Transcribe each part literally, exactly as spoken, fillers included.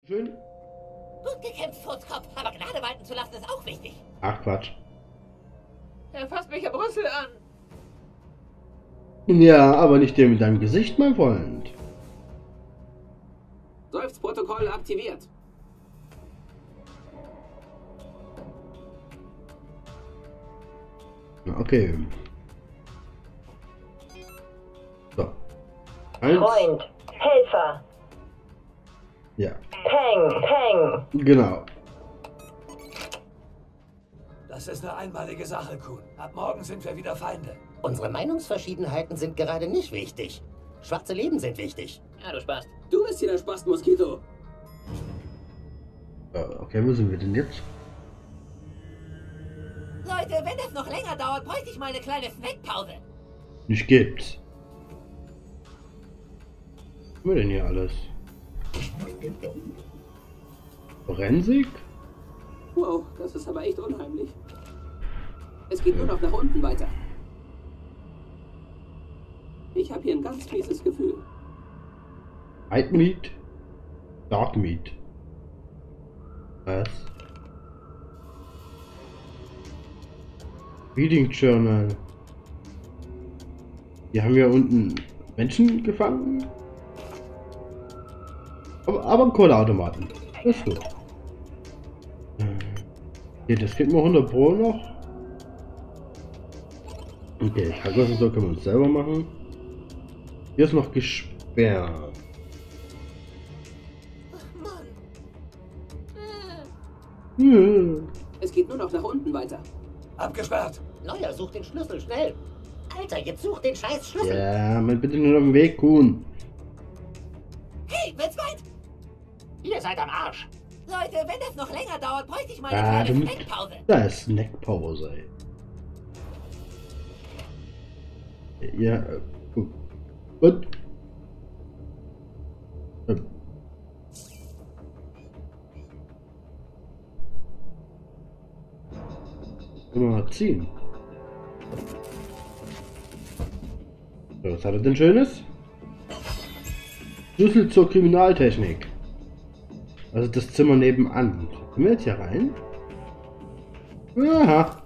Schön. Gut gekämpft, Furzkopf, aber Gnade walten zu lassen ist auch wichtig. Ach Quatsch. Er fasst mich am Rüssel an. Ja, aber nicht der mit deinem Gesicht, mein Freund. Seufzprotokoll aktiviert. Okay. So. Eins. Freund, Helfer, Ja, Peng, Peng. genau. Das ist eine einmalige Sache, Kuhn. Ab morgen sind wir wieder Feinde. Unsere Meinungsverschiedenheiten sind gerade nicht wichtig. Schwarze Leben sind wichtig. Ja, du Spast. Du bist hier der Spast, Moskito. Äh, Okay, wo sind wir denn jetzt? Leute, wenn das noch länger dauert, bräuchte ich mal eine kleine Snackpause. Nicht gibt's. Was haben wir denn hier alles? Forensik? Wow, das ist aber echt unheimlich. Es geht nur noch nach unten weiter. Ich habe hier ein ganz mieses Gefühl. White Meat? Dark Meat? Was? Reading Journal. Die haben ja unten Menschen gefangen. Aber, aber ein Cola-Automaten. Das ist gut. Okay, das geht mir hundert Pro noch. Okay, Tacos und so können wir uns selber machen. Hier ist noch gesperrt. Mann. Hm. Es geht nur noch nach unten weiter. Abgesperrt. Neuer, such den Schlüssel, schnell. Alter, jetzt such den scheiß Schlüssel. Ja, mal bitte nur auf dem Weg, Kuhn. Hey, wird's weit? Ihr seid am Arsch. Leute, wenn das noch länger dauert, bräuchte ich mal eine Ah, du kleine musst- Snackpause. Da ist Snackpause, ey. Ja, äh, gut. Und? Ähm. Können wir mal ziehen. So, was hat er denn Schönes? Schlüssel zur Kriminaltechnik. Also das Zimmer nebenan. Können wir jetzt hier rein? Aha.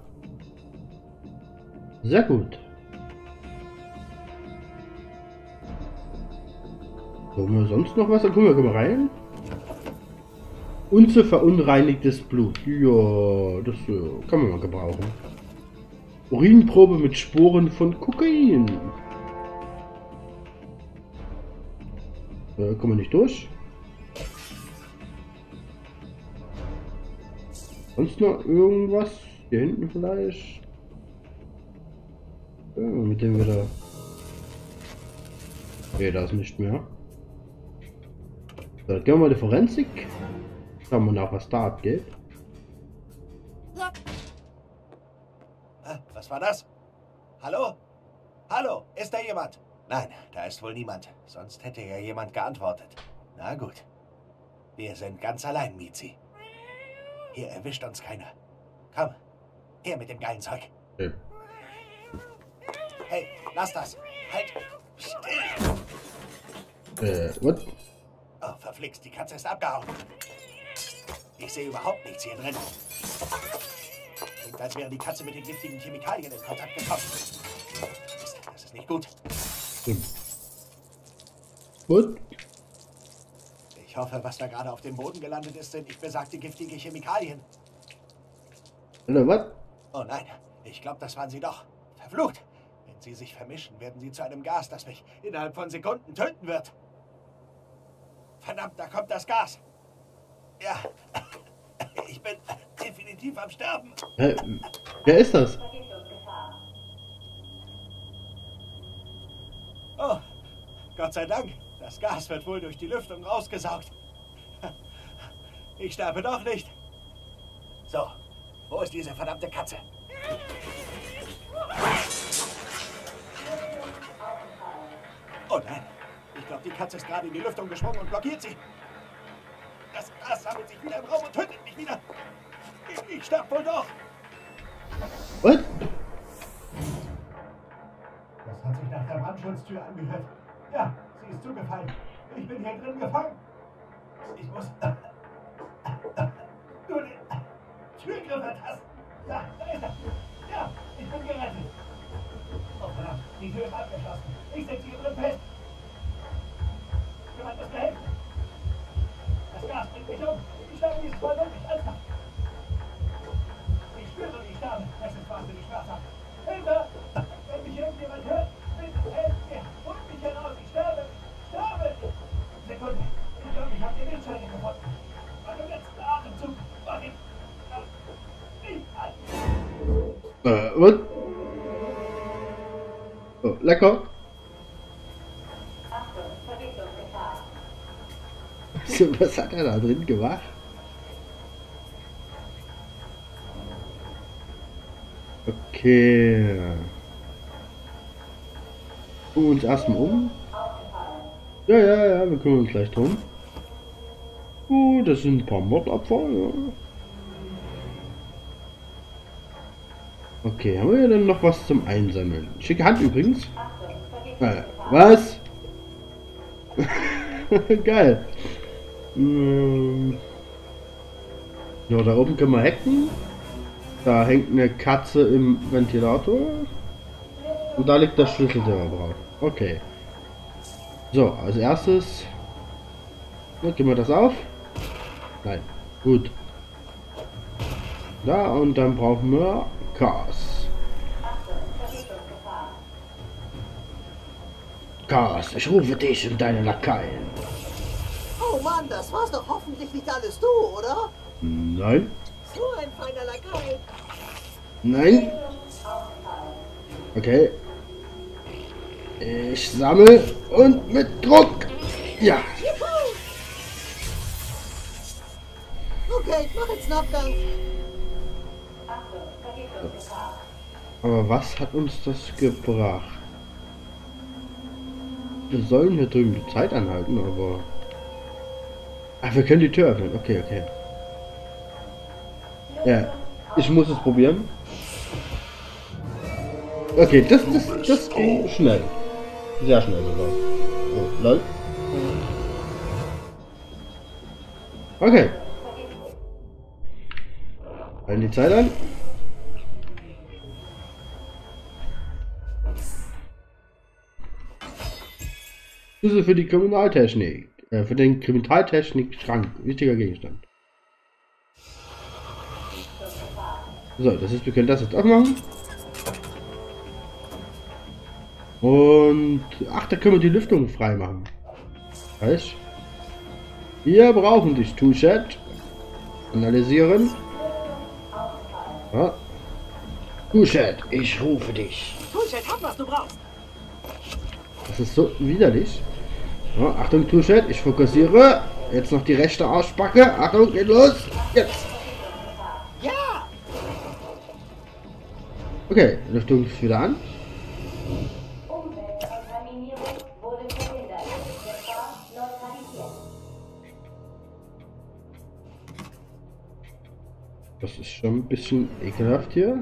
Sehr gut. Haben wir sonst noch was? Dann gucken wir, gucken wir rein. Unser verunreinigtes Blut. Ja, das äh, kann man mal gebrauchen. Urinprobe mit Sporen von Kokain. Äh, kommen wir nicht durch. Sonst noch irgendwas? Hier hinten vielleicht? Ja, mit dem wir da... Okay, da ist nicht mehr. So, dann gehen wir mal die Forensik. Schauen wir nach, was da abgeht. Ah, was war das? Hallo? Hallo, ist da jemand? Nein, da ist wohl niemand. Sonst hätte ja jemand geantwortet. Na gut. Wir sind ganz allein, Mizi. Hier erwischt uns keiner. Komm, her mit dem geilen Zeug. Okay. Hey, lass das. Halt. Still. Äh, what? Oh, verflixt, die Katze ist abgehauen. Ich sehe überhaupt nichts hier drin. Klingt, als wäre die Katze mit den giftigen Chemikalien in Kontakt gekommen. Mist, das ist nicht gut. What? Ich hoffe, was da gerade auf dem Boden gelandet ist, sind nicht besagte giftige Chemikalien. Oder was? Oh nein, ich glaube, das waren sie doch. Verflucht! Wenn sie sich vermischen, werden sie zu einem Gas, das mich innerhalb von Sekunden töten wird. Verdammt, da kommt das Gas. Ja, ich bin definitiv am Sterben. Hä? Wer ist das? Oh, Gott sei Dank. Das Gas wird wohl durch die Lüftung rausgesaugt. Ich sterbe doch nicht. So, wo ist diese verdammte Katze? Oh nein, ich glaube, die Katze ist gerade in die Lüftung gesprungen und blockiert sie. Das Gas sammelt sich wieder im Raum und tötet mich wieder. Ich, ich sterbe wohl doch. What? Das hat sich nach der Brandschutztür angehört. Ja, sie ist zugefallen. Ich bin hier drin gefangen. Ich muss Türgriff ertasten. Ja, da ist er. Ja, ich bin gerettet. Oh verdammt, die Tür ist abgeschlossen. Ich sitze hier drin fest. Jemand muss mir helfen. Das Gas bringt mich um. Ich sterbe dieses Mal wirklich ernsthaft. Ich spüre, wie ich sterbe. Es ist wahnsinnig schmerzhaft. Hilfe! Wenn mich irgendjemand hört, bitte helft mir. Holt mich heraus. Ich sterbe. Sterbe! Sekunde. Ich glaube, ich habe die Windscheine gefunden. Bei dem letzten Atemzug war ich... Nicht an. Äh, was? Oh, lecker. So, was hat er da drin gemacht? Okay. Gucken wir uns erstmal um. Ja, ja, ja, wir kümmern uns gleich drum. Oh, das sind ein paar Mordopfer, ja. Okay, haben wir denn noch was zum Einsammeln? Schicke Hand übrigens. Äh, was? Geil. Hm. Ja, da oben können wir hacken. Da hängt eine Katze im Ventilator. Und da liegt der Schlüssel, den wir brauchen. Okay. So, als erstes. Ja, gehen wir das auf. Nein. Gut. Da, und dann brauchen wir Gas. Gas, ich rufe dich und deine Lakaien. Oh Mann, das war's doch hoffentlich nicht alles du, oder? Nein. So ein feiner Lakai. Nein. Okay. Ich sammle und mit Druck. Ja. Juhu. Okay, ich mach jetzt einen Abgang. Aber was hat uns das gebracht? Wir sollen hier drüben die Zeit anhalten, aber... Ach, wir können die Tür öffnen. Okay, okay. Ja, ich muss es probieren. Okay, das, das, das ging schnell. Sehr schnell sogar. Oh, lol. Okay. Halten die Zeit an. Schlüssel für die Kriminaltechnik. Äh, für den Kriminaltechnik-Schrank. Wichtiger Gegenstand. So, das ist, wir können das jetzt aufmachen. Und ach, da können wir die Lüftung frei machen. Heißt, wir brauchen dich, Tuchet. Analysieren. Ja. Tuchet, ich rufe dich. Tuchet, hab was du brauchst. Das ist so widerlich. Ja, Achtung, Tuchet, ich fokussiere. Jetzt noch die rechte Arschbacke. Achtung, geht los. Jetzt. Ja! Okay, Lüftung ist wieder an. Umweltkontaminierung wurde verhindert. Gefahr neutralisiert. Das ist schon ein bisschen ekelhaft hier.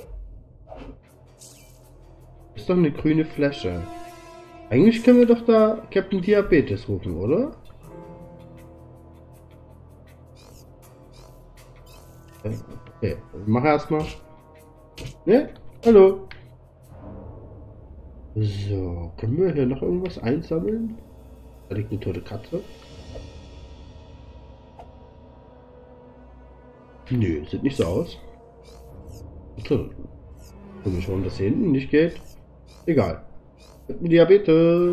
Ist doch eine grüne Flasche. Eigentlich können wir doch da Captain Diabetes rufen, oder? Okay, mach erstmal. Ne? Hallo. So, können wir hier noch irgendwas einsammeln? Da liegt eine tote Katze. Nö, sieht nicht so aus. Okay. Komisch, warum das hier hinten nicht geht. Egal. Diabetes.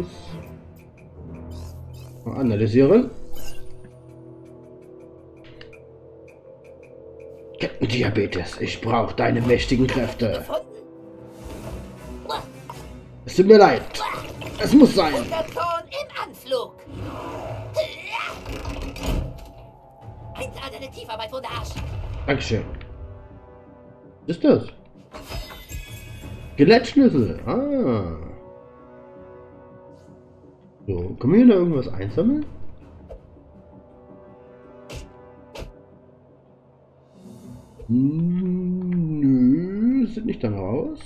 Mal analysieren. Captain Diabetes, ich brauche deine mächtigen Kräfte. Es tut mir leid. Es muss sein. Unterton im Anflug. Eintragende Tiefarbeit von der Arsch. Dankeschön. Was ist das? Skelettschlüssel. Ah. So, können wir hier noch irgendwas einsammeln? Hm, nö, sieht nicht danach aus.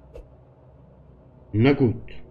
Na gut.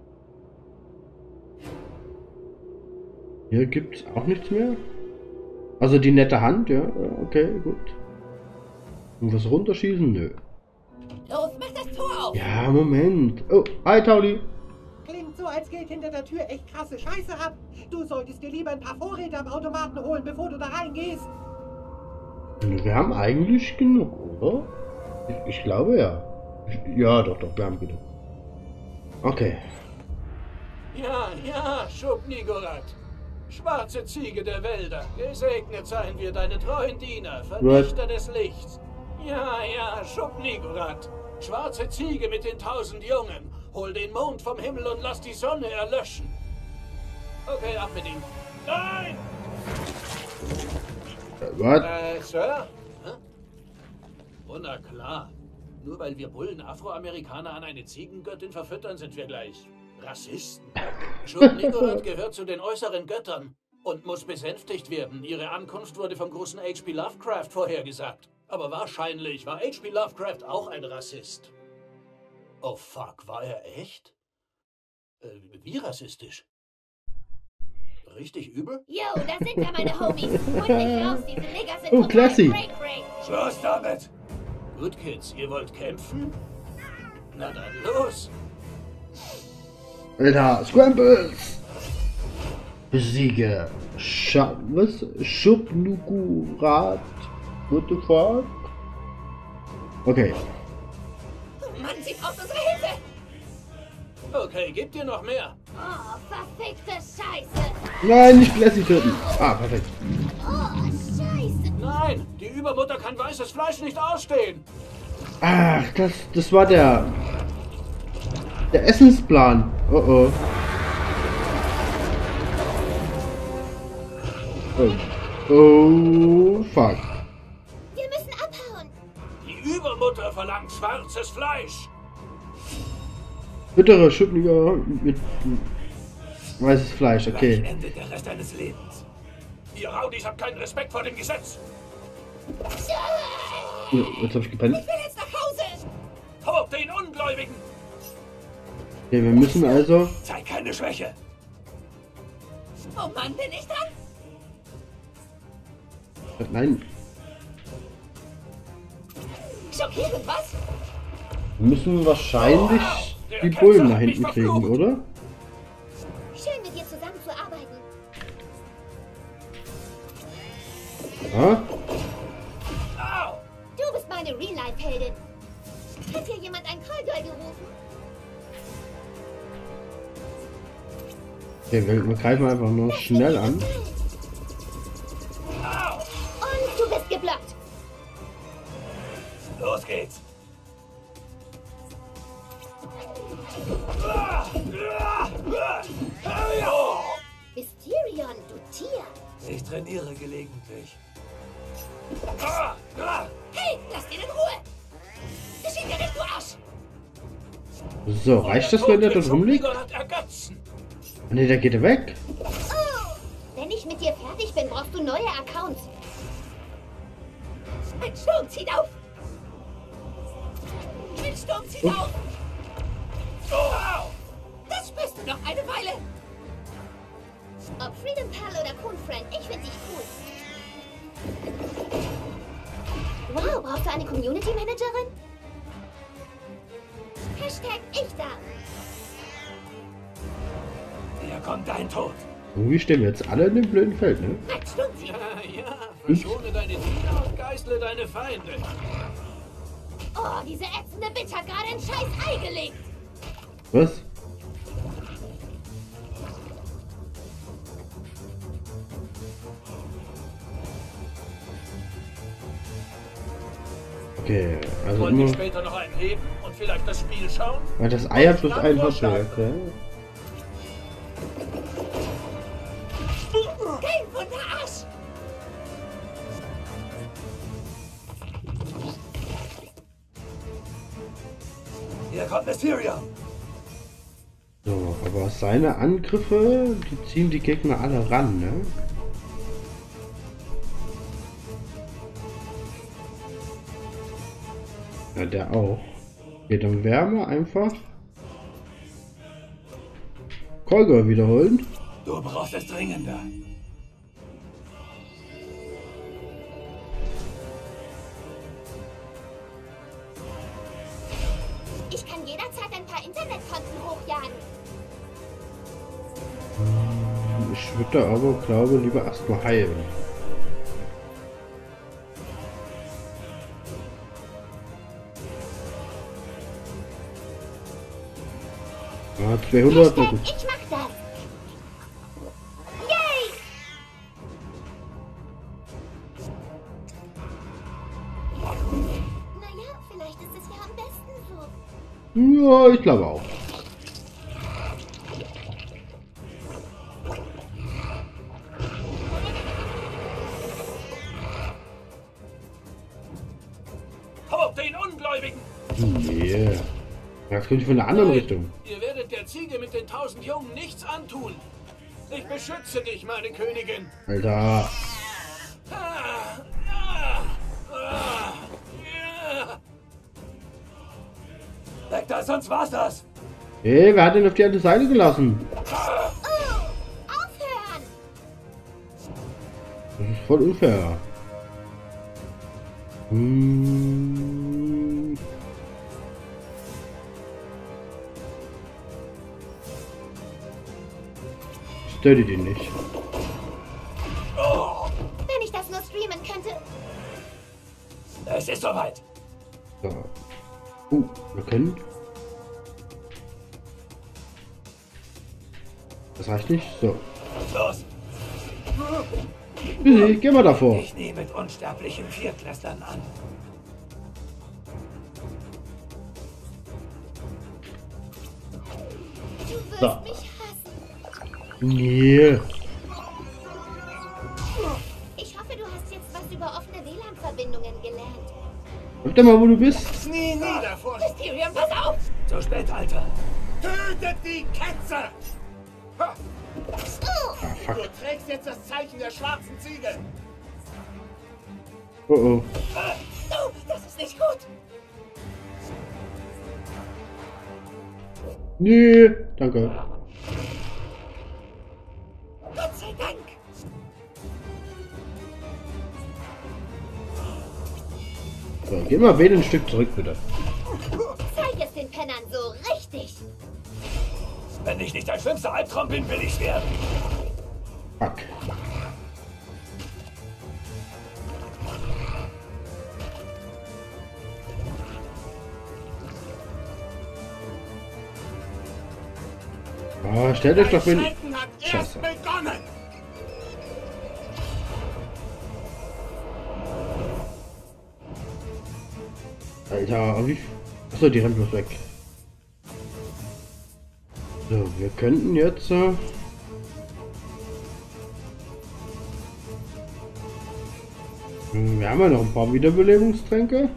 Hier gibt es auch nichts mehr. Also die nette Hand, ja, okay, gut. Und was runterschießen? Nö. Los, mach das Tor auf! Ja, Moment. Oh, hi Tauli. Klingt so, als geht hinter der Tür echt krasse Scheiße ab. Du solltest dir lieber ein paar Vorräte am Automaten holen, bevor du da reingehst. Wir haben eigentlich genug, oder? Ich, ich glaube ja. Ja, doch, doch, wir haben genug. Okay. Ja, ja, Schub-Nigorat. Schwarze Ziege der Wälder. Gesegnet seien wir, deine treuen Diener, Vernichter des Lichts. Ja, ja, Schub-Nigorat. Schwarze Ziege mit den tausend Jungen. Hol den Mond vom Himmel und lass die Sonne erlöschen. Okay, ab mit ihm. Nein! Was? Äh, Sir? Hä? Oh, na klar. Nur weil wir Bullen Afroamerikaner an eine Ziegengöttin verfüttern, sind wir gleich Rassisten. Schub-Nigorat gehört zu den äußeren Göttern und muss besänftigt werden. Ihre Ankunft wurde vom großen H P Lovecraft vorhergesagt. Aber wahrscheinlich war H P Lovecraft auch ein Rassist. Oh fuck, war er echt? Äh, wie rassistisch? Richtig übel? Yo, da sind ja meine Homies. Holt mich raus, diese Nigger sind Oh, total classy. break, break. Schluss damit! Gut, Kids, ihr wollt kämpfen? Na dann los! Alter, Scrambles! Besiege. Scha was? Schub-Nigorat. What the fuck? Okay. Mann, sie braucht unsere Hilfe! Okay, gebt ihr noch mehr? Oh, verfickte Scheiße. Nein, nicht Classy töten. Ah, perfekt. Oh, Scheiße. Nein, die Übermutter kann weißes Fleisch nicht ausstehen. Ach, das, das war der... Der Essensplan. Oh oh. Oh, oh fuck. Wir müssen abhauen. Die Übermutter verlangt schwarzes Fleisch. Bittere Schubniger mit weißes Fleisch, Gleich okay. endet der Rest deines Lebens. Ihr Raudis habt keinen Respekt vor dem Gesetz. Ja, jetzt hab ich gepennt. Ich will jetzt nach Hause! Tot den Ungläubigen! Okay, wir müssen also... Zeig keine Schwäche. Oh Mann, bin ich dran? Nein, Schockierend, was? wir müssen wahrscheinlich die Bullen nach hinten kriegen, oder? Schön, mit dir zusammenzuarbeiten. Ja? Au! Du bist meine Real-Life-Heldin. Hat hier jemand ein Callgirl gerufen? Okay, wir, wir greifen einfach nur schnell an. Au! Und du bist geblockt. Los geht's. Mysterion, du Tier. Ich trainiere gelegentlich. Hey, lass den in Ruhe! Geschieht dir nicht, du Arsch! So, reicht das, wenn der da rumliegt? Hat ergötzen. Ne, der geht weg. Oh, wenn ich mit dir fertig bin, brauchst du neue Accounts. Ein Sturm zieht auf! Ein Sturm zieht auf! Oh. Das spürst du noch eine Weile! Ob Freedom Pal oder Coon Friend, ich find dich cool. Wow, brauchst du eine Community Managerin? Hashtag ich da. Hier kommt dein Tod. Irgendwie stehen wir jetzt alle in dem blöden Feld, ne? Ein Sturm zieht auf! Ja, ja, verschone deine Diener und geißle deine Feinde. Oh, diese ätzende Bitch hat gerade ein scheiß Ei gelegt. Was? Okay, also Wollen wir immer... später noch einen heben und vielleicht das Spiel schauen? Weil das Ei hat bloß ein Hauptwerk, okay. Geh von der Arsch! Hier kommt Mysterion. So, aber seine Angriffe, die ziehen die Gegner alle ran, ne? Ja, der auch. Okay, dann werden wir einfach Kolger wiederholen. Du brauchst es dringender. Ich kann jederzeit ein paar Internetkonten hochjagen. Ich würde aber, glaube lieber erstmal heilen. Ja, zweihundert. Hashtag, ich mach das. Yay! Naja, vielleicht ist es ja am besten so. Ja, ich glaube auch. Hau den Ungläubigen! Yeah. Das könnte ich von der anderen Nein, Richtung. Ihr werdet der Ziege mit den tausend Jungen nichts antun. Ich beschütze dich, meine Königin. Alter. Ah, ah, ah, ja. Weg da, sonst war's das. Hey, wer hat den auf die andere Seite gelassen? Oh, aufhören! Das ist voll unfair. Hm. Ich töte den nicht. Wenn ich das nur streamen könnte. Es ist soweit. So. Uh, wir können. Das reicht nicht. So. Los. Busy, geh mal davor. Ich nehme mit unsterblichen Viertklässlern an. Du wirst So. mich hassen. Nee. Ich hoffe, du hast jetzt was über offene W L A N-Verbindungen gelernt. Guck doch mal, wo du bist. Nie niederforschen. Mysterium, pass auf! Zu spät, Alter. Tötet die Ketzer! Ha, Oh, Ah, fuck. du trägst jetzt das Zeichen der schwarzen Ziege. Oh oh. Du, das ist nicht gut! Nee. Danke. Gott sei Dank! So, geh mal wieder ein Stück zurück, bitte. zeig es den Pennern so richtig. Wenn ich nicht dein schlimmster Albtraum bin, will ich werden. Fuck. Ah, stell dich doch Dein hin. Schrecken hat erst Scheiße. begonnen. Alter, wie. Achso, die rennt bloß weg. So, wir könnten jetzt. Äh, hm, wir haben ja noch ein paar Wiederbelebungstränke.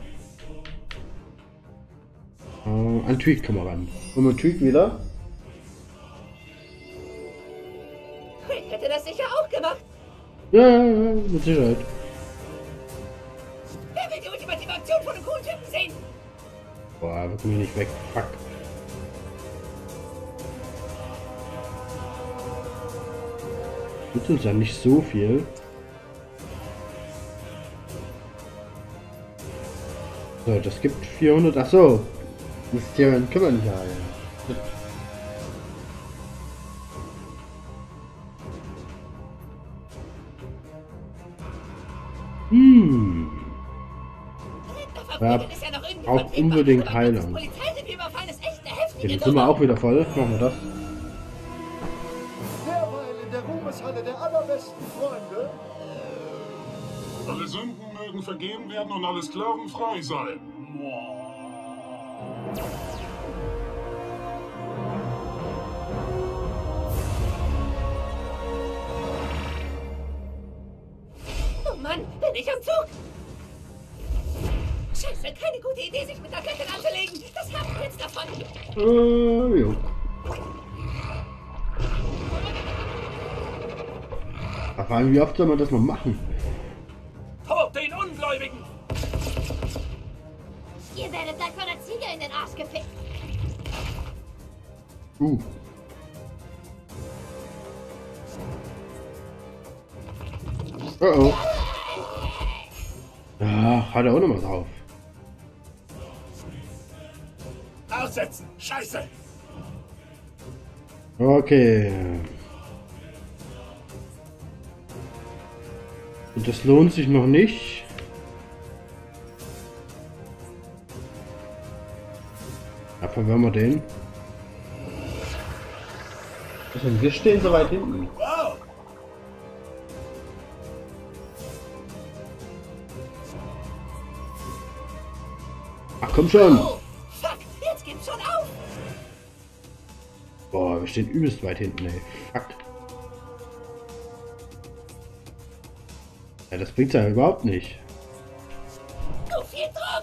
Äh, ein Tweak kann man ran. Und wir Tweak wieder. Ich hätte das sicher auch gemacht. Ja, ja, ja, mit Sicherheit. Wer will die ultimative Aktion von einem coolen Typen sehen? Boah, wir kommen hier nicht weg. Fuck. Tut uns ja nicht so viel. So, das gibt vierhundert. Ach so. Mysterien können wir nicht heilen. Hm. Ja, Ist ja noch irgendwie auch vertretbar. unbedingt Aber heilen. Das Polizeirevier überfallen ist echt eine heftige Jetzt sind wir Nummer. auch wieder voll. Machen wir das. Derweil in der Ruhmeshalle der allerbesten Freunde. Alle Sünden mögen vergeben werden und alles Glauben frei sein. Oh Mann, bin ich am Zug? Scheiße, keine gute Idee, sich mit der Göttin anzulegen. Das haben wir jetzt davon. Äh, jo. Aber wie oft soll man das noch machen? Tot den Ungläubigen! Ihr werdet gleich von der Ziege in den Arsch gefickt. Uh. Oh oh. Ja, hat er auch noch mal drauf. aussetzen. Scheiße. Okay. Und das lohnt sich noch nicht. Ja, verwirren wir den. Was denn? Wir stehen so weit hinten. Wow. Ach komm schon. Oh, fuck, jetzt geht's schon auf. Boah, wir stehen übelst weit hinten, ey. Fuck. Ja, das bringt's ja überhaupt nicht. Zu viel Druck.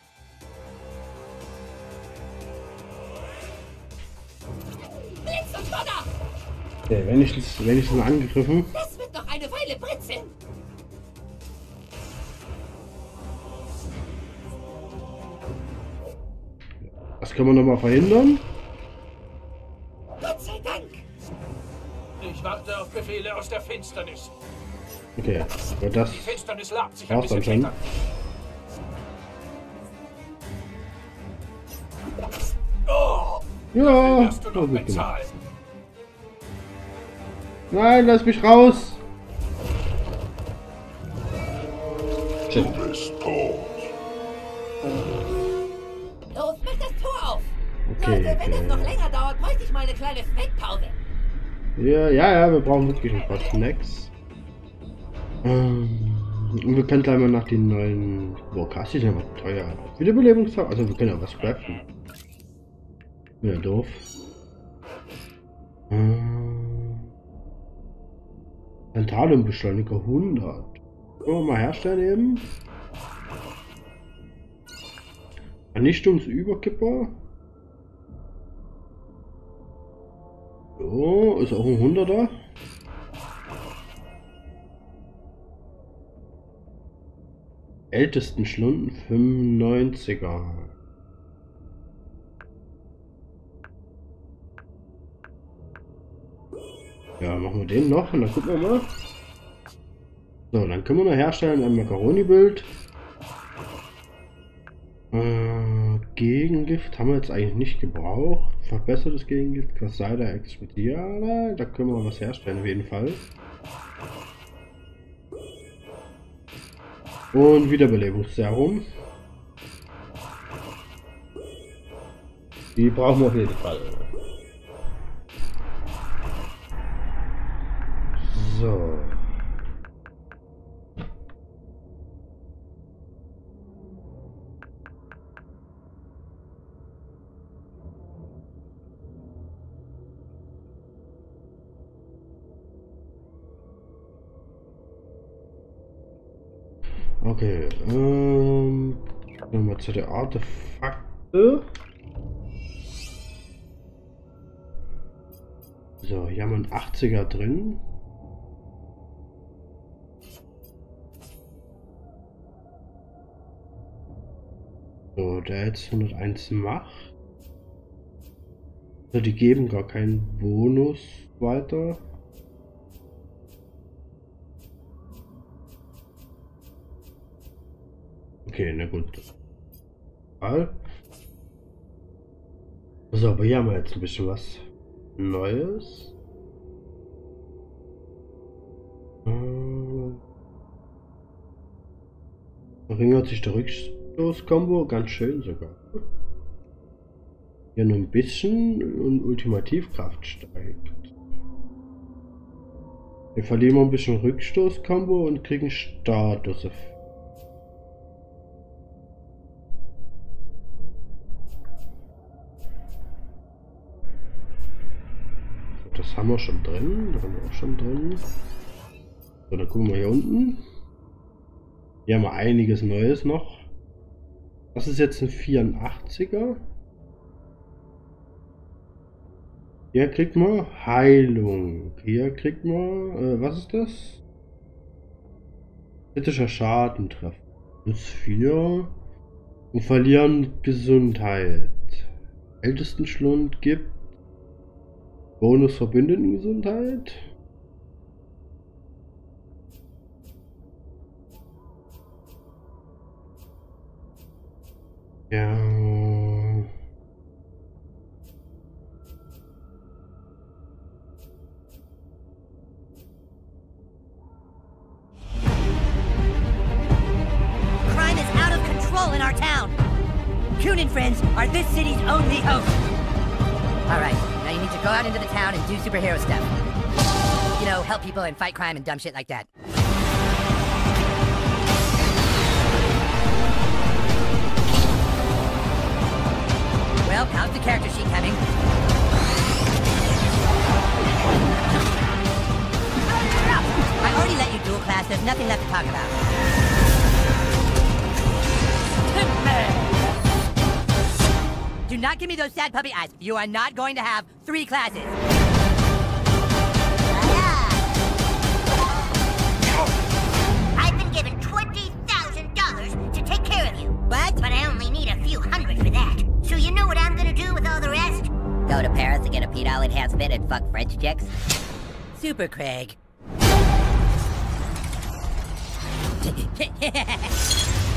Blitz und Donner. Okay, wenn ich das, wenn ich das mal angegriffen. Das wird noch eine Weile britzeln. Das können wir noch mal verhindern. Gott sei Dank. Ich warte auf Befehle aus der Finsternis. Okay, aber das Die Finsternis labt sich ein war's dann bisschen schon. später. Oh, Ja, wirst du war noch gut gemacht. bezahlen. Nein, lass mich raus. Shit. Du bist tot. Los, mach das Tor auf. Okay, Leute, wenn das noch okay. länger dauert, bräuchte ich mal eine kleine Snackpause. Ja, ja, ja, wir brauchen wirklich ein paar Snacks. Ähm, und wir können gleich mal nach den neuen... Boah, krass, die sind aber teuer. Wiederbelebungstag? Also wir können ja was craften. Wieder doof. Ähm, Tantaliumbeschleuniger hundert. Können wir mal herstellen eben. Vernichtungsüberkipper. So, ist auch ein hunderter. Ältesten Schlunden fünfundneunziger. Ja, machen wir den noch und dann gucken wir mal. So, dann können wir noch herstellen ein Macaroni-Bild. Äh, Gegengift haben wir jetzt eigentlich nicht gebraucht. Verbessertes Gegengift, Quasada Expeziale. Da können wir was herstellen auf jeden Fall. Und Wiederbelebungsserum. Die brauchen wir auf jeden Fall. So. Okay, ähm, nochmal zu der Artefakte. So, hier haben wir einen achtziger drin. So, der jetzt hunderteins macht. Also die geben gar keinen Bonus weiter. Okay, na gut. So, aber hier haben wir jetzt ein bisschen was Neues. Äh, verringert sich der Rückstoß-Kombo ganz schön sogar. Hier nur ein bisschen und Ultimativkraft steigt. Wir verlieren ein bisschen Rückstoß-Kombo und kriegen Status. Das haben wir schon drin, da haben wir auch schon drin. So, dann gucken wir hier unten. Hier haben wir einiges Neues noch. Das ist jetzt ein vierundachtziger. Hier kriegt man Heilung. Hier kriegt man, äh, was ist das? Kritischer Schaden treffen. Plus vier. Und verlieren Gesundheit. Ältesten Schlund gibt Bonus verbündeten Gesundheit. Ja. Tune-in friends are this city's only hope. Alright, now you need to go out into the town and do superhero stuff. You know, help people and fight crime and dumb shit like that. Well, how's the character sheet coming? I already let you dual class, there's nothing left to talk about. Do not give me those sad puppy eyes. You are not going to have three classes. I've been given twenty thousand dollars to take care of you. What? But I only need a few hundred for that. So you know what I'm gonna do with all the rest? Go to Paris and get a pedal enhancement and fuck French chicks? Super Craig.